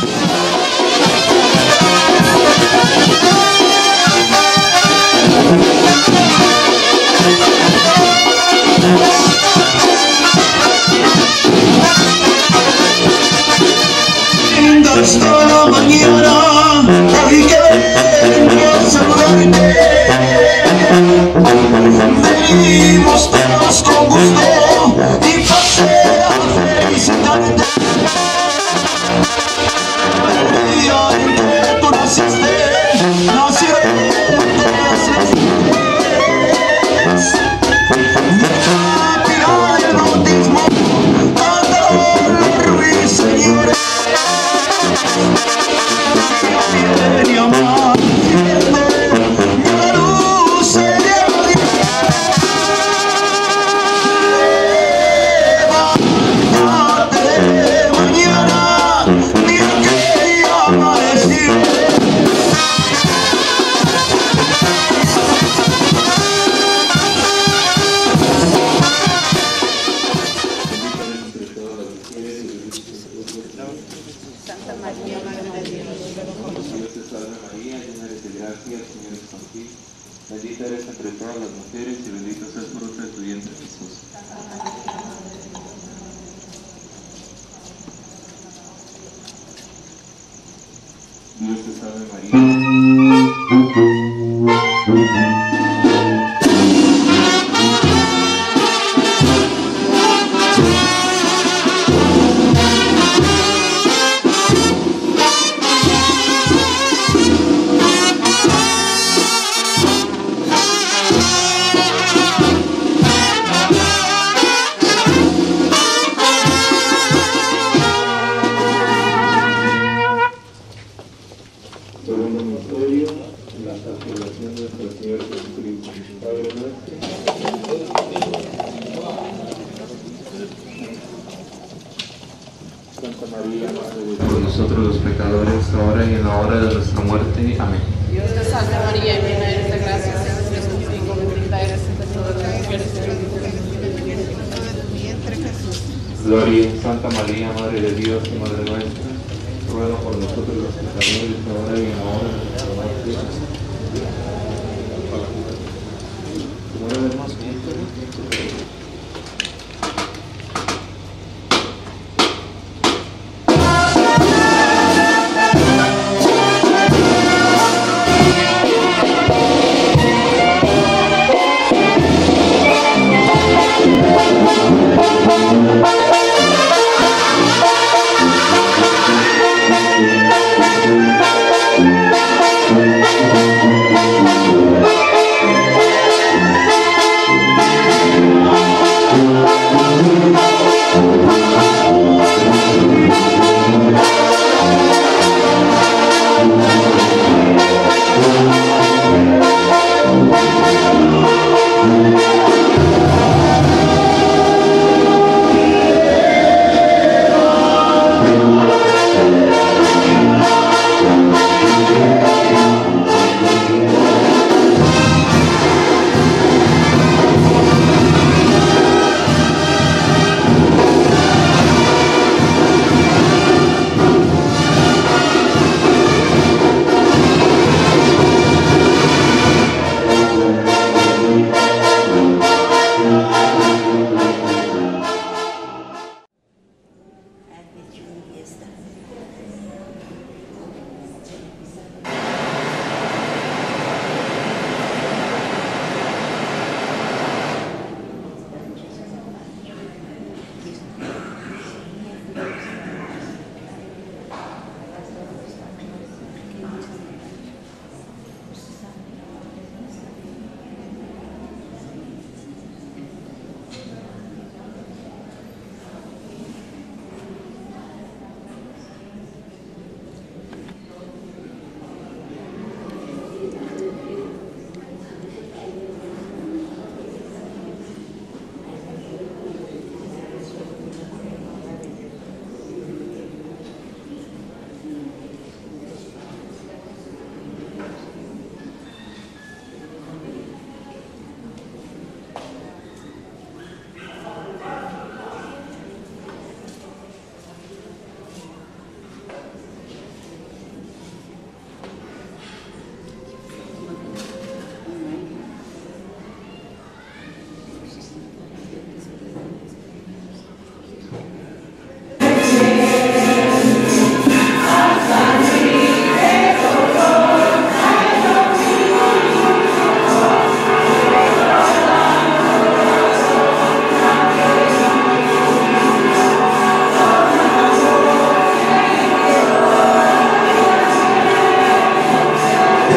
Hasta la mañana, hoy que vengo a saludarte. Venimos todos con gusto y pasé a felicitarte. El día en que tú naciste, nacieron todas las flores. Tira el bautismo, canta los ruiseñores. Viene amaneciendo, la luz se levanta. Levántate mañana, mira que ya amaneció. Santa María, Madre de Dios, Dios te salve María, llena eres de gracia, el Señor es contigo. Bendita eres entre todas las mujeres y bendito es el fruto de tu vientre, Jesús. Dios te salve María. Segundo misterio, la salvación de nuestro Señor Jesucristo. Padre nuestro. Santa María, Madre de Dios, por nosotros los pecadores, ahora y en la hora de nuestra muerte. Amén. Dios te salve María, llena eres de gracia, el Señor es contigo, bendita eres entre todas las mujeres y bendito es el fruto de tu vientre, Jesús. Gloria, Santa María, Madre de Dios y Madre nuestra, ruega por nosotros los pecadores, ahora y en la hora de nuestra muerte. ¿Cómo lo vemos?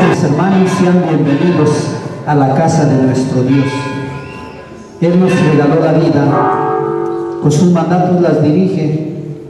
Mis hermanos, sean bienvenidos a la casa de nuestro Dios. Él nos regaló la vida, con sus mandatos las dirige,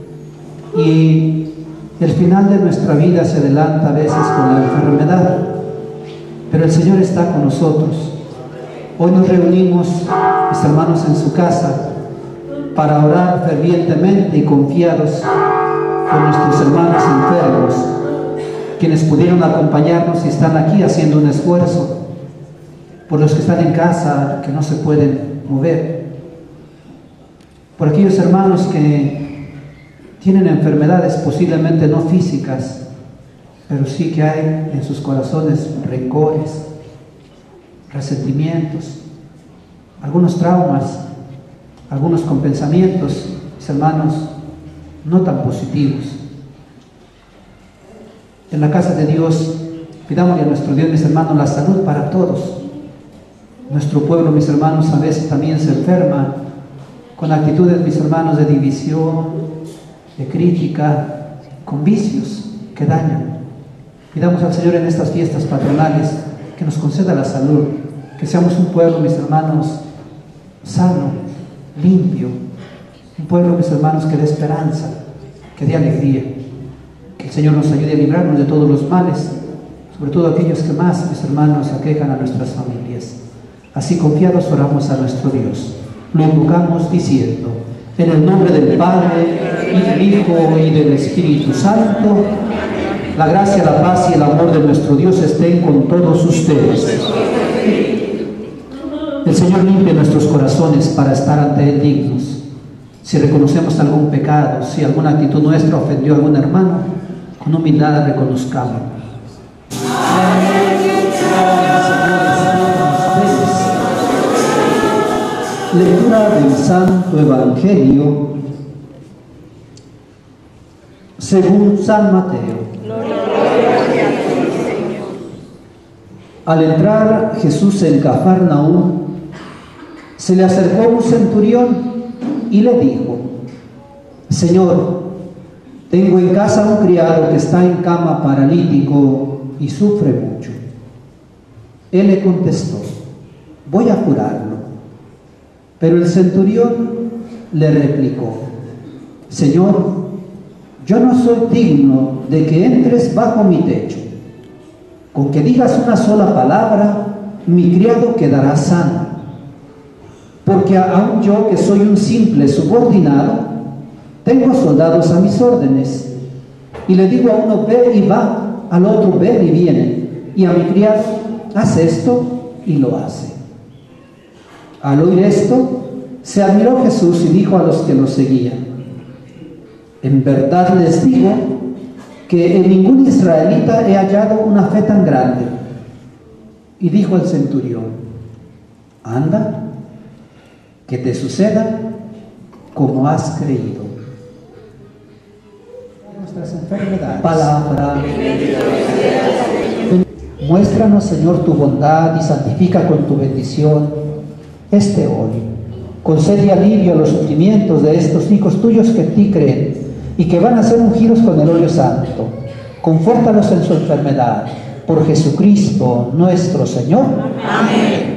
y el final de nuestra vida se adelanta a veces con la enfermedad, pero el Señor está con nosotros. Hoy nos reunimos, mis hermanos, en su casa para orar fervientemente y confiados por nuestros hermanos enfermos, quienes pudieron acompañarnos y están aquí haciendo un esfuerzo, por los que están en casa, que no se pueden mover, por aquellos hermanos que tienen enfermedades posiblemente no físicas, pero sí que hay en sus corazones rencores, resentimientos, algunos traumas, algunos con pensamientos, mis hermanos, no tan positivos. En la casa de Dios, pidámosle a nuestro Dios, mis hermanos, la salud para todos. Nuestro pueblo, mis hermanos, a veces también se enferma con actitudes, mis hermanos, de división, de crítica, con vicios que dañan. Pidamos al Señor en estas fiestas patronales que nos conceda la salud, que seamos un pueblo, mis hermanos, sano, limpio, un pueblo, mis hermanos, que dé esperanza, que dé alegría. Que el Señor nos ayude a librarnos de todos los males, sobre todo aquellos que más, mis hermanos, aquejan a nuestras familias. Así confiados oramos a nuestro Dios. Lo invocamos diciendo: en el nombre del Padre, y del Hijo, y del Espíritu Santo. La gracia, la paz y el amor de nuestro Dios estén con todos ustedes. El Señor limpie nuestros corazones para estar ante Él dignos. Si reconocemos algún pecado, si alguna actitud nuestra ofendió a algún hermano, con humildad reconozcamos. Lectura del Santo Evangelio según San Mateo. Al entrar Jesús en Cafarnaúm, se le acercó un centurión y le dijo: Señor, tengo en casa un criado que está en cama paralítico y sufre mucho. Él le contestó: voy a curarlo. Pero el centurión le replicó: Señor, yo no soy digno de que entres bajo mi techo. Con que digas una sola palabra, mi criado quedará sano. Porque aun yo, que soy un simple subordinado, tengo soldados a mis órdenes. Y le digo a uno: ve y va, al otro: ven y viene. Y a mi criado: haz esto, y lo hace. Al oír esto, se admiró Jesús y dijo a los que lo seguían: en verdad les digo que en ningún israelita he hallado una fe tan grande. Y dijo el centurión: anda, que te suceda como has creído. Nuestras enfermedades. Palabra. Muéstranos, Señor, tu bondad y santifica con tu bendición este hoy. Concede alivio a los sufrimientos de estos hijos tuyos que en ti creen y que van a ser ungidos con el óleo santo. Confórtalos en su enfermedad. Por Jesucristo nuestro Señor. Amén.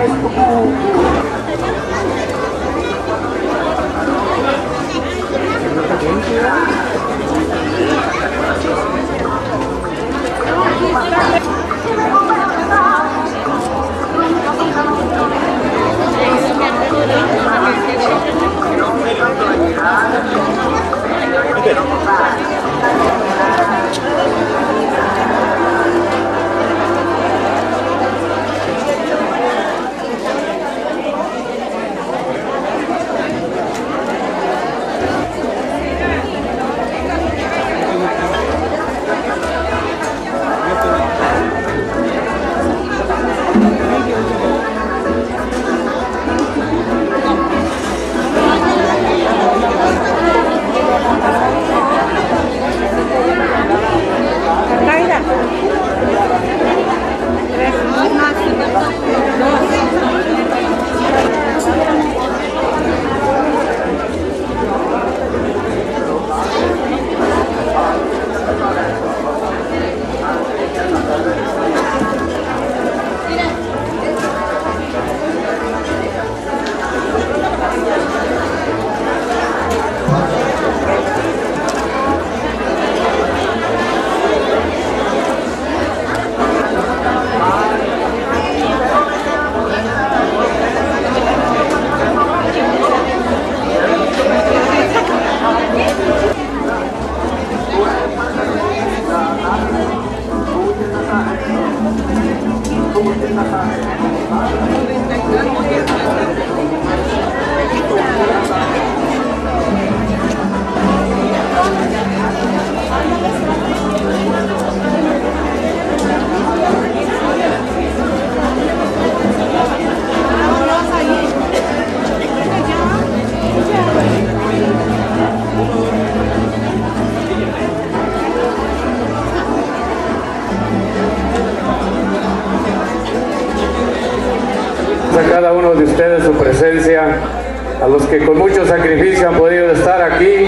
A cada uno de ustedes su presencia, a los que con mucho sacrificio han podido estar aquí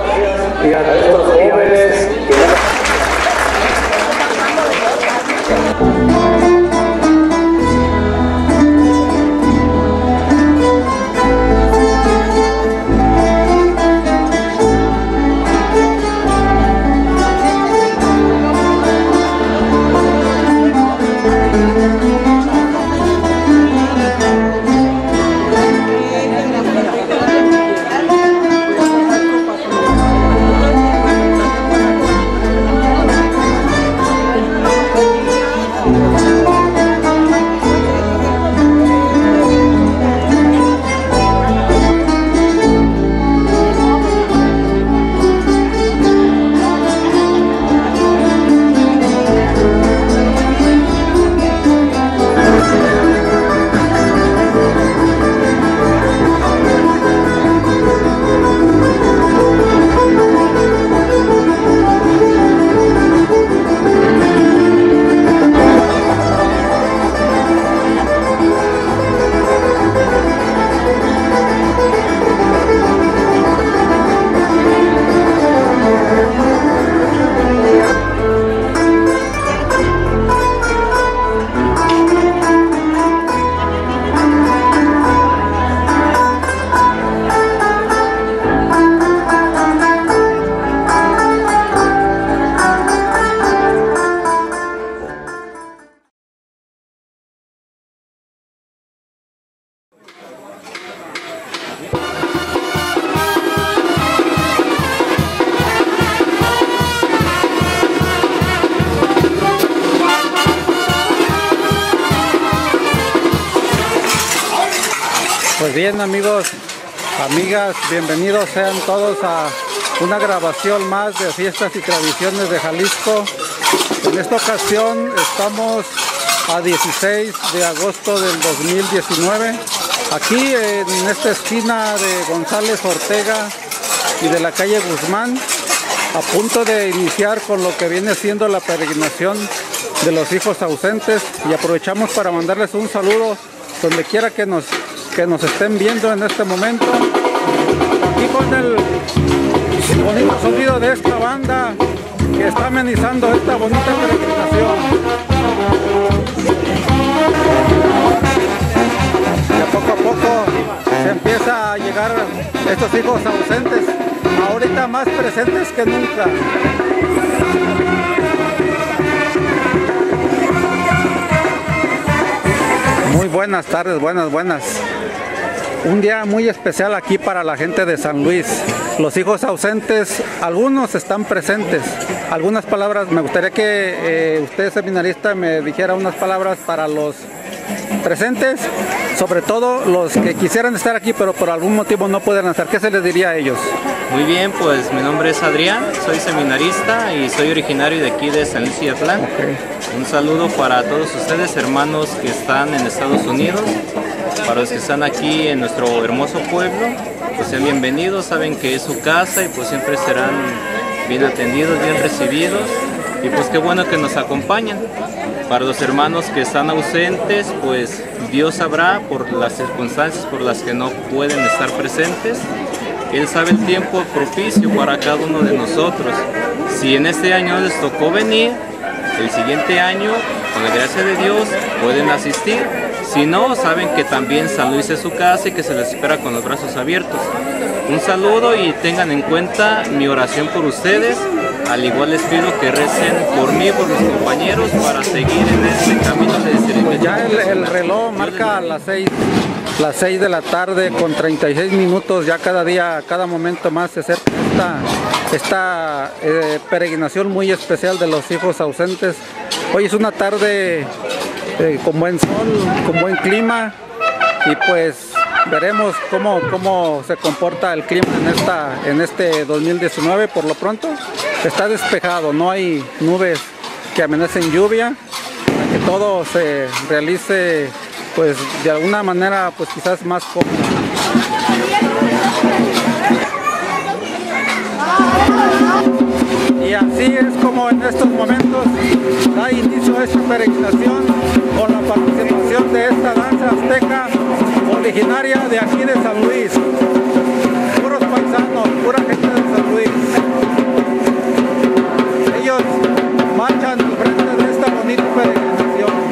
y a estos jóvenes. Pues bien, amigos, amigas, bienvenidos sean todos a una grabación más de Fiestas y Tradiciones de Jalisco. En esta ocasión estamos a 16 de agosto del 2019, aquí en esta esquina de González Ortega y de la calle Guzmán, a punto de iniciar con lo que viene siendo la peregrinación de los hijos ausentes, y aprovechamos para mandarles un saludo donde quiera que nos estén viendo en este momento, aquí con el bonito sonido de esta banda que está amenizando esta bonita peregrinación. estos hijos ausentes, ahorita más presentes que nunca. Muy buenas tardes, buenas. Un día muy especial aquí para la gente de San Luis. Los hijos ausentes, algunos están presentes. Algunas palabras, me gustaría que usted, seminarista, me dijera unas palabras para los presentes, sobre todo los que quisieran estar aquí, pero por algún motivo no pueden estar. ¿Qué se les diría a ellos? Muy bien, pues mi nombre es Adrián, soy seminarista y soy originario de aquí de San Luis Ciatlán. Okay. Un saludo para todos ustedes, hermanos que están en Estados Unidos, para los que están aquí en nuestro hermoso pueblo, pues sean bienvenidos, saben que es su casa y pues siempre serán bien atendidos, bien recibidos, y pues qué bueno que nos acompañan. Para los hermanos que están ausentes, pues Dios sabrá por las circunstancias por las que no pueden estar presentes. Él sabe el tiempo propicio para cada uno de nosotros. Si en este año les tocó venir, el siguiente año, con la gracia de Dios, pueden asistir. Si no, saben que también San Luis es su casa y que se les espera con los brazos abiertos. Un saludo y tengan en cuenta mi oración por ustedes. Al igual les pido que recen por mí, por mis compañeros, para seguir en este camino de servicio. Pues ya el reloj marca las 6 de la tarde con 36 minutos. Ya cada día, cada momento más se acerca esta peregrinación muy especial de los hijos ausentes. Hoy es una tarde con buen sol, con buen clima, y pues veremos cómo se comporta el clima en este 2019. Por lo pronto está despejado, no hay nubes que amenacen lluvia, para que todo se realice pues de alguna manera pues quizás más cómodo. Y así es como en estos momentos da inicio a esta peregrinación con la participación de esta danza azteca originaria de aquí de San Luis. Puros paisanos, pura gente de San Luis. Ellos marchan al frente de esta bonita peregrinación.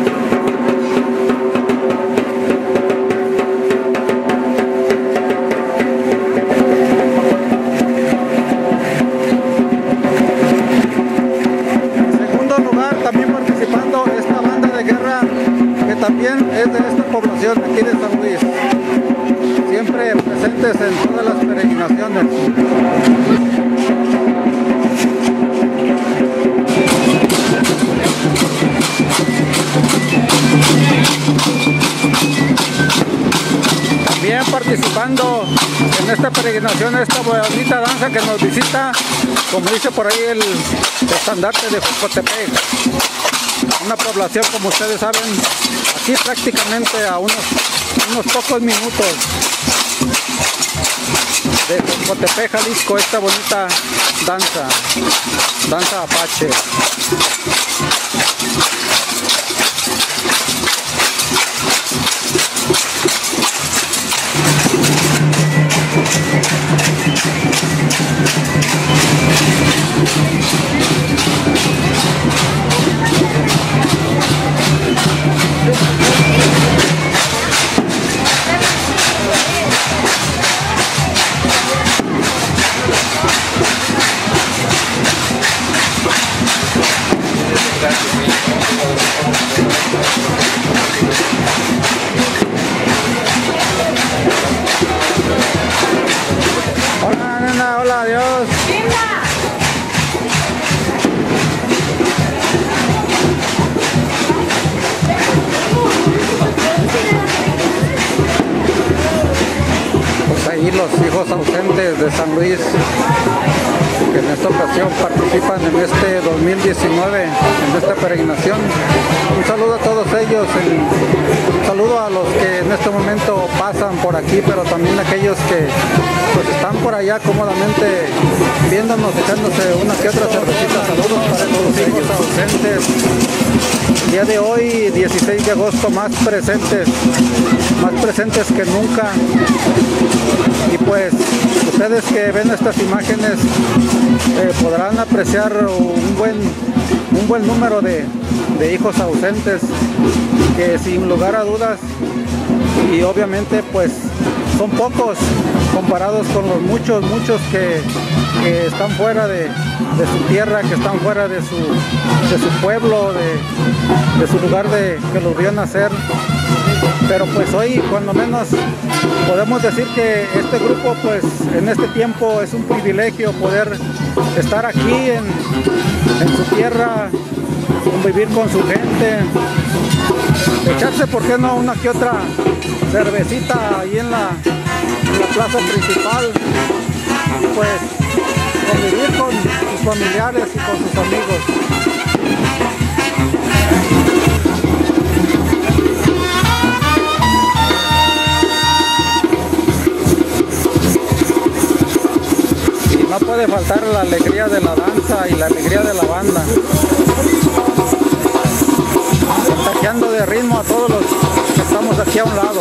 También es de esta población aquí de San Luis, siempre presentes en todas las peregrinaciones. También participando en esta peregrinación, esta bonita danza que nos visita, como dice por ahí el estandarte de Jocotepec. Una población, como ustedes saben, aquí prácticamente a unos pocos minutos de Jocotepec, Jalisco, esta bonita danza apache. Hola, nena, hola, adiós. Pues ahí los hijos ausentes de San Luis, que en esta ocasión participan en este 2019, en esta peregrinación. Un saludo a todos ellos, un saludo a los que en este momento pasan por aquí, pero también a aquellos que pues están por allá cómodamente viéndonos, echándose una que otra cervecita. Saludos para todos los hijos ausentes. El día de hoy, 16 de agosto, más presentes que nunca. Y pues ustedes que ven estas imágenes podrán apreciar un buen número de hijos ausentes que sin lugar a dudas, y obviamente pues son pocos comparados con los muchos que están fuera de su tierra, que están fuera de su pueblo, de su lugar que los vio nacer. Pero pues hoy, cuando menos, podemos decir que este grupo, pues en este tiempo es un privilegio poder estar aquí en su tierra, convivir con su gente, echarse, ¿por qué no?, una que otra cervecita ahí en la plaza principal, pues convivir con sus familiares y con sus amigos. No puede faltar la alegría de la danza y la alegría de la banda, contagiando de ritmo a todos los que estamos aquí a un lado.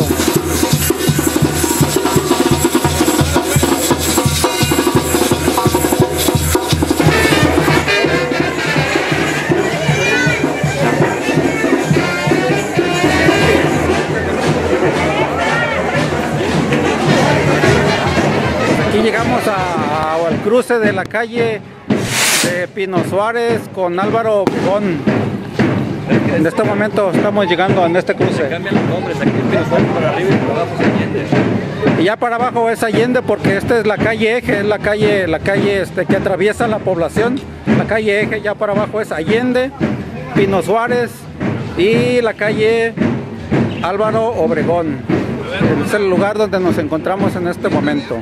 Aquí llegamos al cruce de la calle de Pino Suárez con Álvaro Obregón. En este momento estamos llegando en este cruce. Cambian los nombres, aquí Pino Suárez para arriba y para abajo es Allende. Y ya para abajo es Allende, porque esta es la calle Eje, es la calle que atraviesa la población. La calle Eje, ya para abajo es Allende, Pino Suárez y la calle Álvaro Obregón. Es el lugar donde nos encontramos en este momento.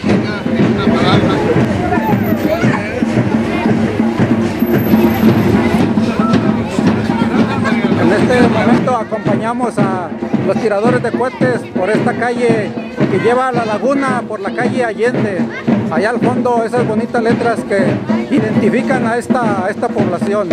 En este momento acompañamos a los tiradores de cohetes por esta calle que lleva a la laguna, por la calle Allende. Allá al fondo, esas bonitas letras que identifican a esta población.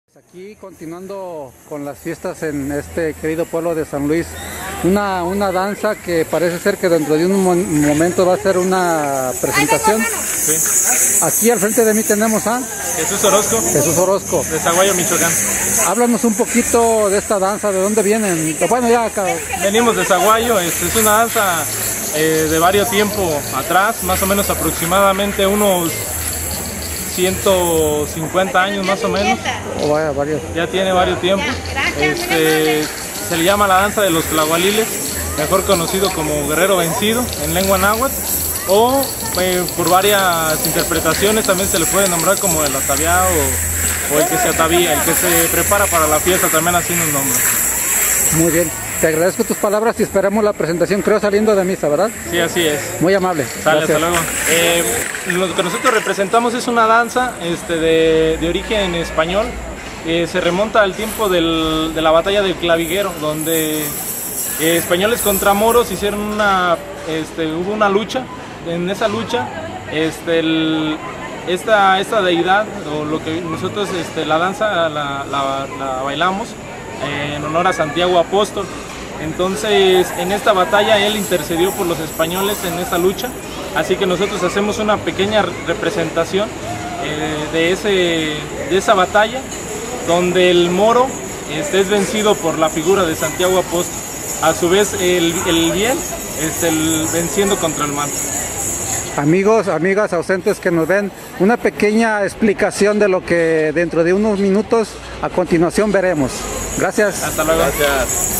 Aquí continuando con las fiestas en este querido pueblo de San Luis, una danza que parece ser que dentro de un momento va a ser una presentación. Sí. Aquí al frente de mí tenemos a Jesús Orozco. Jesús Orozco. De Zaguayo, Michoacán. Háblanos un poquito de esta danza, de dónde vienen. Bueno, ya acá. Venimos de Zaguayo, es una danza de varios tiempo atrás, más o menos aproximadamente unos 150 años más o menos. Oh, vaya, varios. Ya tiene varios tiempos. Se le llama la danza de los tlahualiles, mejor conocido como guerrero vencido en lengua náhuatl, o por varias interpretaciones también se le puede nombrar como el ataviado o el que se atavía, el que se prepara para la fiesta, también así nos nombra. Muy bien. Te agradezco tus palabras y esperamos la presentación, creo, saliendo de misa, ¿verdad? Sí, así es. Muy amable. Sale, hasta luego. Lo que nosotros representamos es una danza de origen español, que se remonta al tiempo de la batalla del Claviguero, donde españoles contra moros hicieron hubo una lucha. En esa lucha, esta deidad, o lo que nosotros la danza la bailamos en honor a Santiago Apóstol. Entonces, en esta batalla él intercedió por los españoles en esa lucha, así que nosotros hacemos una pequeña representación de esa batalla, donde el moro es vencido por la figura de Santiago Apóstol, a su vez el bien venciendo contra el mal. Amigos, amigas ausentes que nos ven, una pequeña explicación de lo que dentro de unos minutos a continuación veremos. Gracias. Hasta luego. Gracias.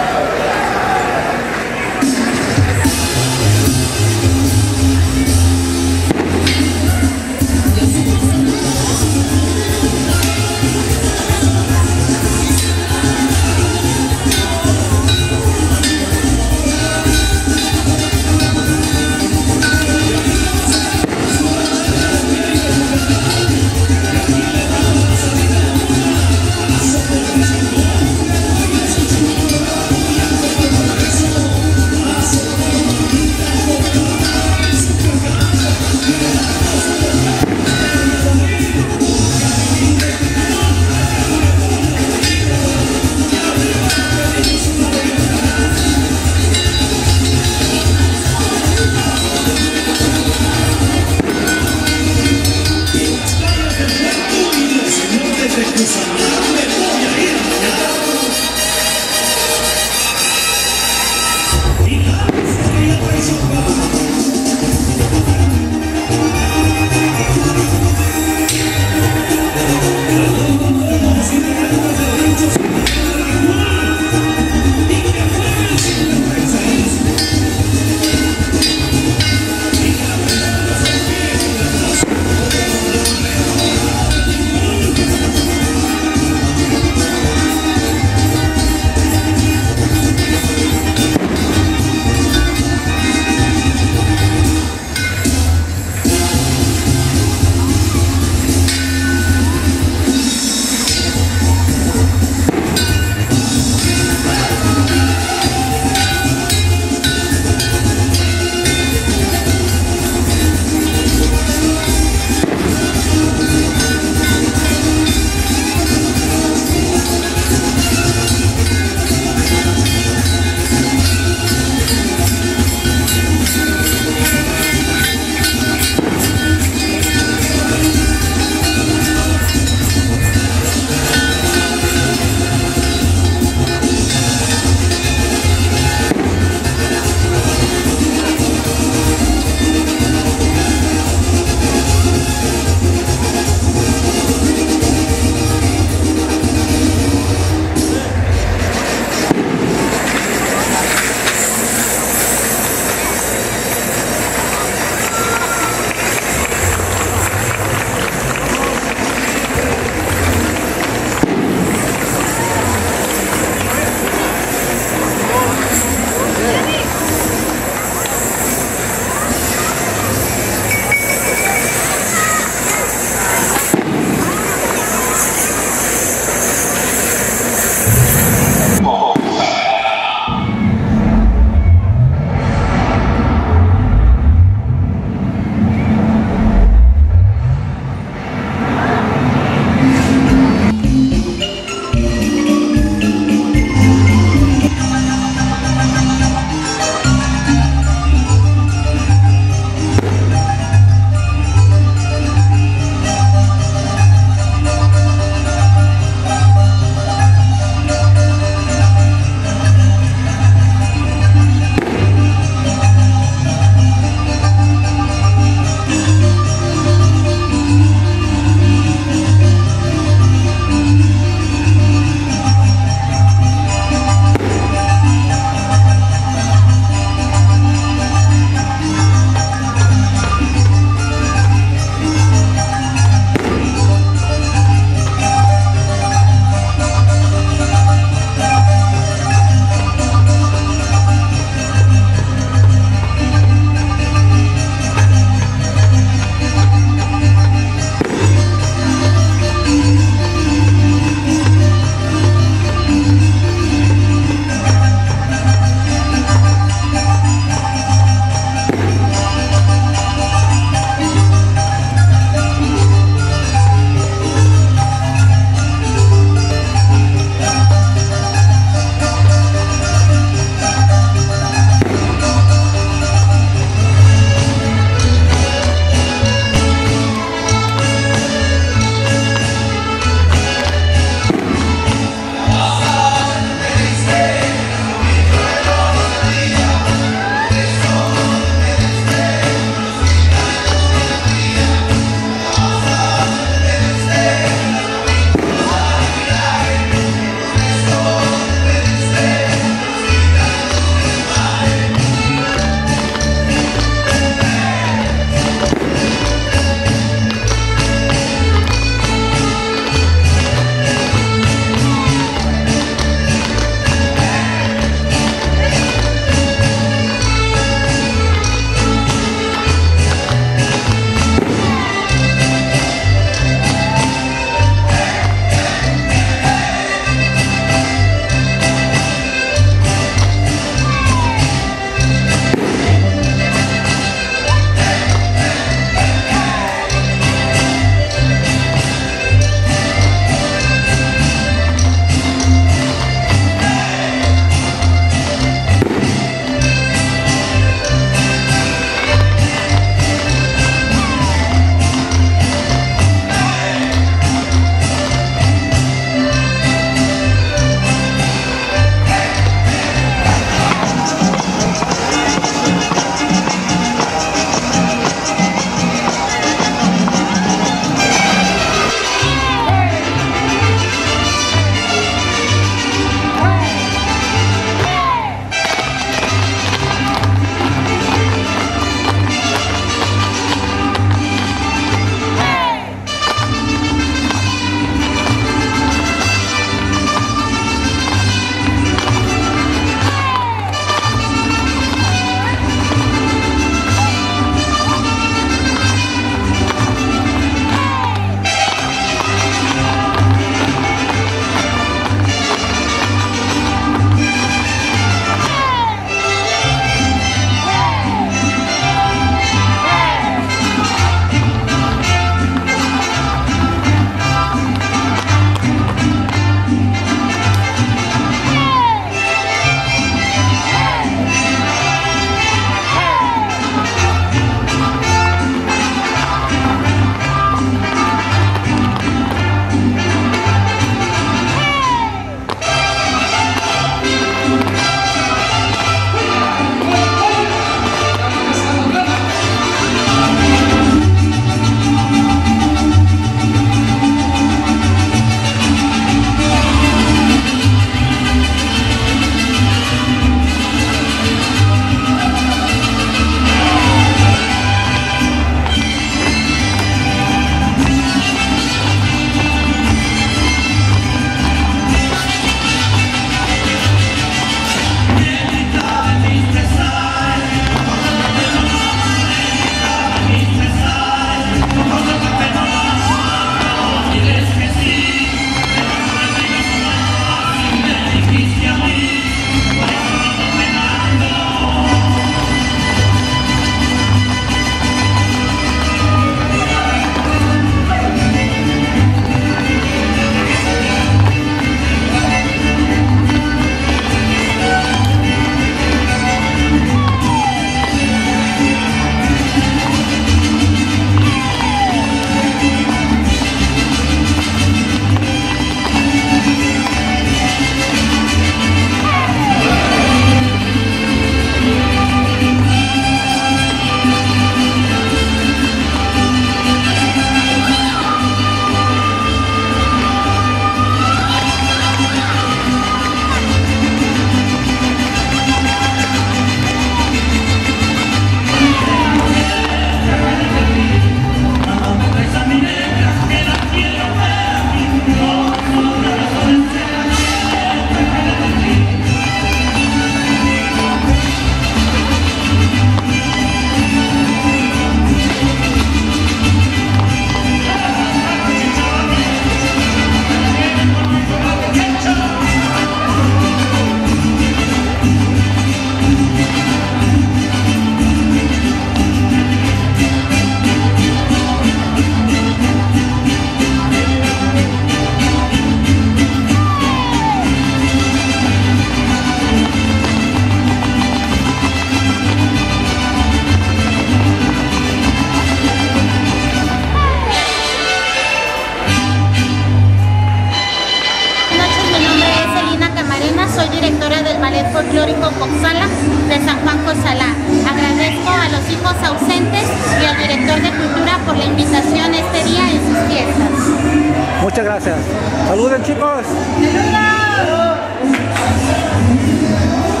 Cozalá. Agradezco a los hijos ausentes y al director de Cultura por la invitación este día en sus fiestas. Muchas gracias. Saluden, chicos. ¡Saludos!